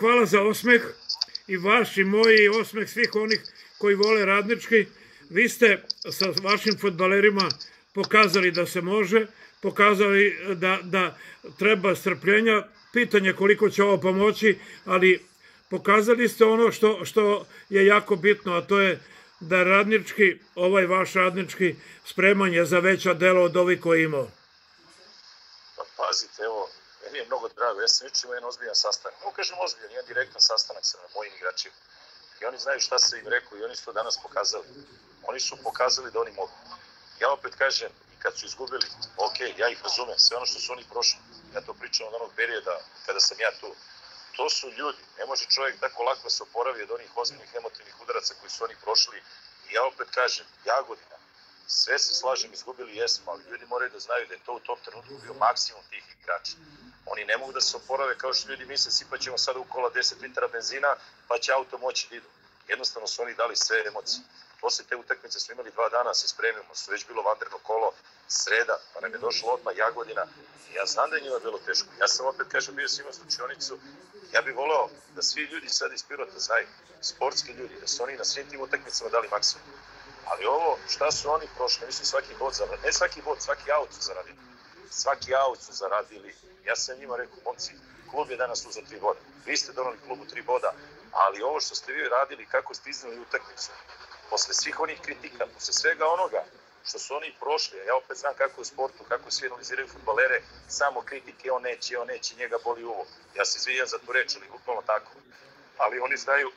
hvala za osmeh i vaš i moj i osmeh svih onih koji vole Radnički. Vi ste sa vašim fudbalerima pokazali da se može, pokazali da treba strpljenja. Pitanje koliko će ovo pomoći, ali pokazali ste ono što je jako bitno, a to je da Radnički, ovaj vaš Radnički, spreman je za veća dela od ovih koji imao. Pa pazite, evo, meni je mnogo drago, ja sam juče imao jedan ozbiljan sastanak. Mogu kažem ozbiljan, jedan direktan sastanak sa mojim igračima. I oni znaju šta se im rekao i oni su to danas pokazali. Oni su pokazali da oni mogu. Ja opet kažem, i kad su izgubili, ok, ja ih razumem, sve ono što su oni prošli. Ja to pričam od onog perioda kada sam ja tu. To su ljudi, ne može čovjek tako lako se oporavi od onih ozbiljnih emotivnih udaraca koji su oni prošli. I ja opet kažem, Jagodina, sve se slažem, izgubili jesmo, ali ljudi moraju da znaju da je to u tom trenutku bio maksimum tih igrača. Oni ne mogu da se oporave kao što ljudi misle, sipaćemo sada u kola 10 litara benzina, pa će auto moći da idu. Jednostavno su oni dali sve emocije. Posle te utakmice smo imali 2 dana, se spremimo, su već bilo vanredno kolo, sreda, pa nam je došlo odmah Jagodina. Ja znam da je njima bilo teško. Ja sam opet, kažem, bio sam imao slučionicu. Ja bih voleo da svi ljudi sad iz Pirota znaju, sportski ljudi, da su oni na svim tim utakmicama dali maksimum. Ali ovo, šta su oni prošli, mislim svaki bod zaradili, ne svaki bod, svaki aut su zaradili. Svaki aut su zaradili. Ja sam njima rekao, momci, klub je danas uzeo 3 boda. Vi ste donali klubu 3 boda, ali ovo što ste vi radili, kako ste iznali utakmicu, posle svih onih kritika, posle svega onoga što su oni prošli, ja opet znam kako je u sportu, kako svi analiziraju fudbalere, samo kritike, on neće, njega boli uvo. Ja se izvinjam za tu reč, ali bukvalno tako. Ali oni znaju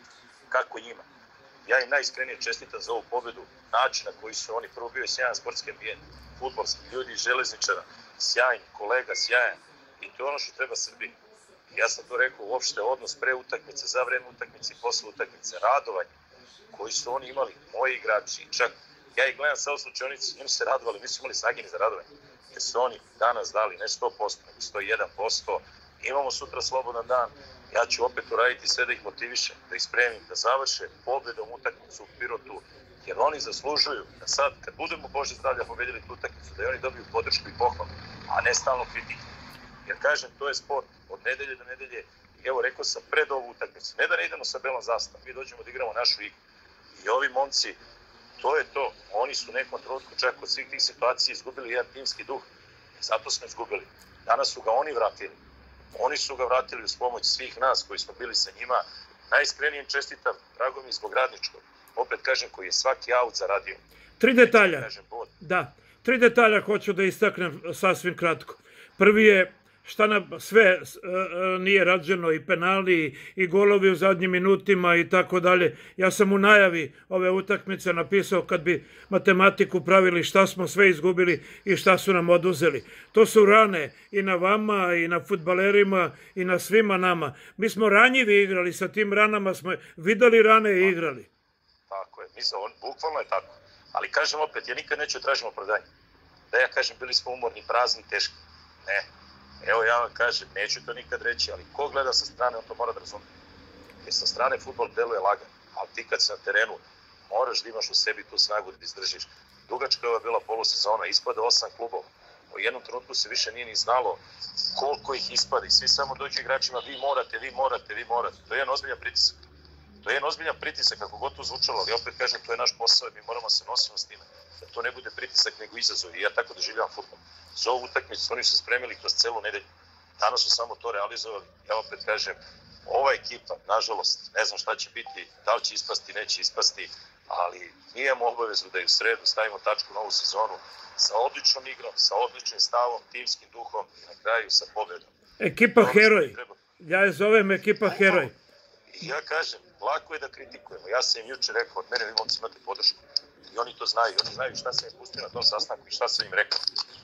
kako njima. Ja im najiskrenije čestitam za ovu pobedu, način na koji su oni, prvo bio je sjajan sportski ambijent, fudbalski, ljudi iz Železničara, sjajan, kolega, sjajan. I to je ono što treba Srbiji. Ja sam to rekao, uopšte odnos pre utakmice, za vreme utakmice i posle utakmice, radovanje koji su oni imali, moji igrači, čak ja ih gledam sad u slučajnici, oni se radovali, nisu imali snage ni za radovanje, jer su oni danas dali ne 100%, nego 101%, imamo sutra slobodan dan, ja ću opet uraditi sve da ih motivišem, da ih spremim, da završe pobedom utakmicu u Pirotu, jer oni zaslužuju da sad, kad budemo Bože zdravlja pobedili tu utakmicu, da oni dobiju podršku i pohvalu, a ne stalno kritike. Jer kažem, to je sport, od nedelje do nedelje, i evo rekao sam pred ovu utakmicu, ne da ne idemo sa belom zastavom, mi dođemo da igramo našu igru. I ovi momci, to je to, oni su u nekom trenutku čak od svih tih situacija izgubili jedan timski duh, zato smo izgubili. Danas su ga oni vratili. Oni su ga vratili uz pomoć svih nas koji smo bili sa njima. Najiskrenije čestitam, drago mi zbog Radničkog. Opet kažem, koji je svaki aut zaradio. 3 detalja. Da, 3 detalja hoću da istaknem sasvim kratko. Prvi je šta nam sve nije rađeno, i penali, i golovi u zadnjim minutima i tako dalje. Ja sam u najavi ove utakmice napisao kad bi matematiku pravili šta smo sve izgubili i šta su nam oduzeli. To su rane i na vama, i na fudbalerima, i na svima nama. Mi smo ranjivi igrali, sa tim ranama smo videli rane i igrali. Tako je, bukvalno je tako. Ali kažem opet, ja nikad neću tražiti opravdanje. Da ja kažem, bili smo umorni, prazni, teški. Ne. Evo ja vam kažem, neću to nikad reći, ali ko gleda sa strane, on to mora da razume. Jer sa strane fudbal deluje lagan, ali ti kad si na terenu, moraš da imaš u sebi tu snagu da izdržiš. Dugačka je bila polusezona, ispada 8 klubova. U jednom trenutku se više nije ni znalo koliko ih ispada i svi samo dođu igračima, vi morate. To je jedan ozbiljan pritisak. To je jedan ozbiljan pritisak, kako god to zvučalo, ali opet kažem, to je naš posao i mi moramo se nositi s time. Da to ne bude pritisak, nego izazov. I ja tako doživljavam fudbal. Za ovu utakmicu oni su spremili kroz celu nedelju. Danas su samo to realizovali. Ja opet kažem, ova ekipa, nažalost, ne znam šta će biti, da li će ispasti, neće ispasti, ali mi imamo obavezu da i u sredu stavimo tačku na ovu sezonu sa odličnom igrom, sa odličnim stavom, timskim duhom i na kraju sa pobedom. Ekipa heroj. Ja je zovem ekipa heroj. I ja kažem, lako je da kritikujemo. Ja sam im juče rekao, od mene vi momci imate podršku. I oni to znaju. Oni znaju šta sam im pustio na tom sastanku i šta sam im rekao.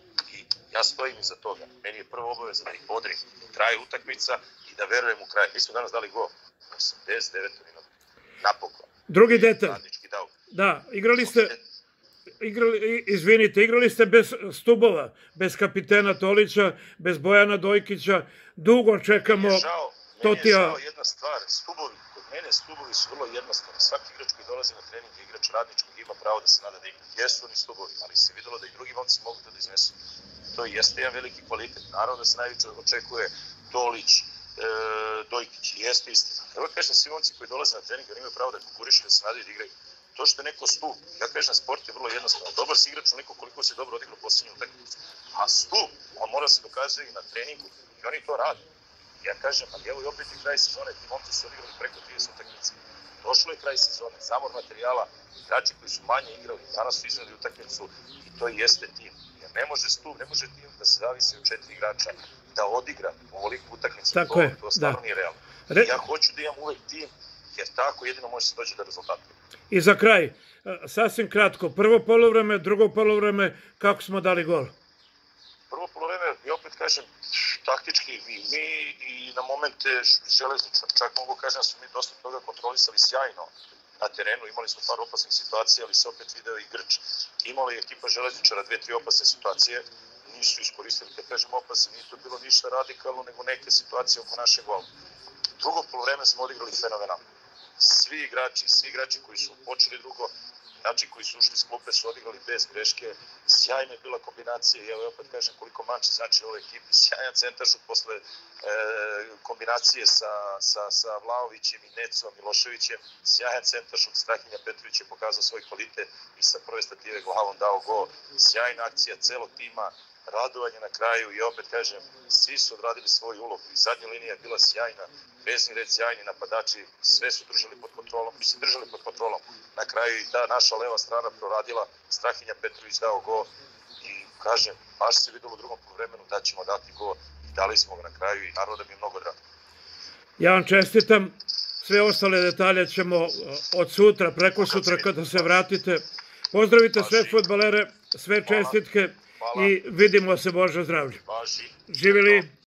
I ja stojim iza toga. Meni je prva obaveza da ih bodrim. Traje utakmica i da verujem u kraj. Mi smo danas dali gol. 89 minuta. Napokon. Drugi detalj. Da, igrali ste bez stubova, bez kapitena Tolića, bez Bojana Dojkića. Dugo čekamo Totija. Meni je žao jedna stvar. Kod mene stubovi su vrlo jednostavni. Svaki igrač koji dolazi na trening, igrač Radničkog, ima pravo da se nada da igra. Jesu oni stubovi, ali se videlo da i drugi momci mogu to da iznesu. To jeste jedan veliki kvalitet. Naravno da se najviše očekuje Tolić, Dojkić. Jeste istina. Evo kažem, svi momci koji dolaze na trening, oni imaju pravo da konkurišu, da se nadaju da igraju. To što je neko stup, ja kažem, sport je vrlo jednostavno. Dobar si igrač uliko koliko si dobro odigrao posljednju utakmicu. A stup, on mora se dokazati i na treningu i oni to rade. Ja kažem, ali evo i opet je kraj sezone, ti momci su odigrali preko 30 utakmica. Došlo je kraj sezone, zamor materijala, igrači koji su manje igrali, danas su iznali utakmicu i to i jeste tim. Jer ne može stup, ne može tim da se zavisi od 4 igrača, da odigra ovoliku utakmicu. To stvarno nije realno. Ja hoću da imam uvek tim, jer tako jedino može se doći do rezultata. I za kraj, sasvim kratko, prvo poluvreme, drugo poluvreme, kako smo dali gol? Prvo poluvreme, ja opet kažem, taktički mi i na momente Železničar, čak mogu kažem da su mi dosta toga kontrolisali sjajno na terenu, imali smo par opasnih situacija, ali se opet video i Grč. Imala je ekipa Železničara 2-3 opasne situacije, nisu iskoristili, kad kažem opasne, nije to bilo ništa radikalno, nego neke situacije oko našeg gola. Drugo poluvreme smo odigrali fenomenalno. Svi igrači koji su počeli drugo, znači koji su ušli s klupe su odigrali bez greške, sjajna je bila kombinacija i evo opet kažem koliko Manči znači u ovoj ekipi, sjajan centaršut posle kombinacije sa Vlahovićem i Necom Miloševićem, sjajan centaršut, Strahinja Petrović je pokazao svoj kvalitet i sa prve stative glavom dao gol, sjajna akcija celog tima, radovanje na kraju i opet kažem, svi su odradili svoj ulog i zadnja linija je bila sjajna, vezni red sjajni napadači, sve su držali pod kontrolom, na kraju i ta naša leva strana proradila, Strahinja Petrović dao gol i kažem, baš se videlo u drugom poluvremenu da ćemo dati gol i dali smo ga na kraju i naravno da mi je mnogo drago. Ja vam čestitam, sve ostale detalje ćemo od sutra, preko sutra kada se vratite. Pozdravite sve fudbalere, sve čestitke i vidimo se, Bože zdravlje. Živjeli!